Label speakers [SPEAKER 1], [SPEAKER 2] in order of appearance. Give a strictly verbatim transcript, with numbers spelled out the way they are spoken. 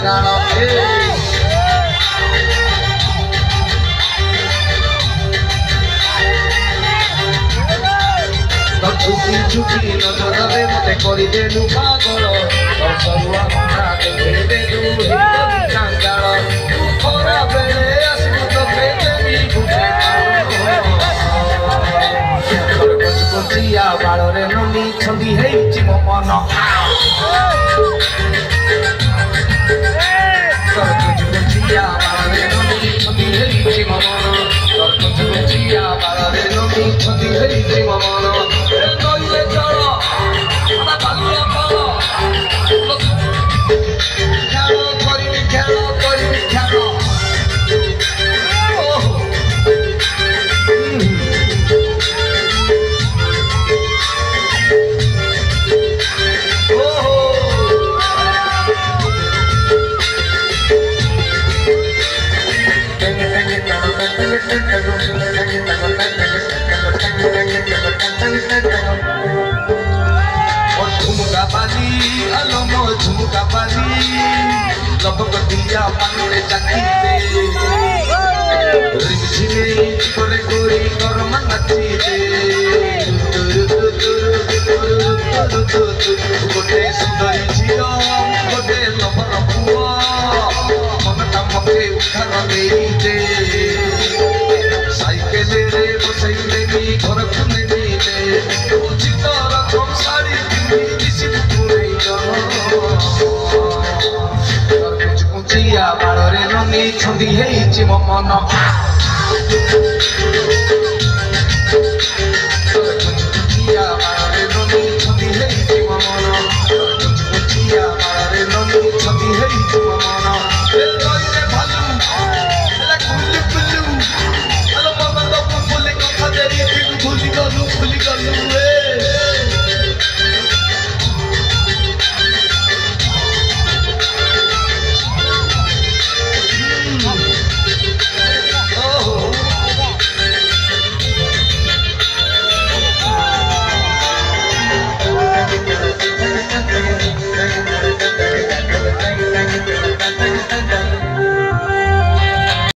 [SPEAKER 1] कंगाल झुकी झुकी नजर मते करी देलु पागल सरुआ मुंडा देखै देलु कंगाल खरा बेले आसु तो पेली भूखे कुंचिया बाଳରେ नमी छंदी हेछि मो मन कुंचिया बाଳରେ नमी छंदी हेछि मो मन कुंचिया बाଳରେ नमी छंदी हेछि मो मन नइले चलो आता बालुआ पालो खेलो करिबि खेलो करिबि खेलो झुमका बाली अलमो झुमका बाली लपक दिया पानी चाकीते रिमझिमे करे गोरी गरम नाचीते गोटे सुंदरी झियो गोटे लबर पुआ मनटा मते उधार देईते साइकेल रे बसैले मी घर खुले देले उचित रकम साड़ी पिंदी दिसी पुरै कुछ कुंचिया बाଳରେ नमी छंदी हेछि मो मन कुंचिया बाଳରେ नमी छंदी हेछि मो मन कुंचिया बाଳରେ नमी छंदी हेछि मो मन ए लइले भालू एला कुल्लू कुल्लू हेलो बाबा तो फुले कथा देरी भूली गलु भूली गलु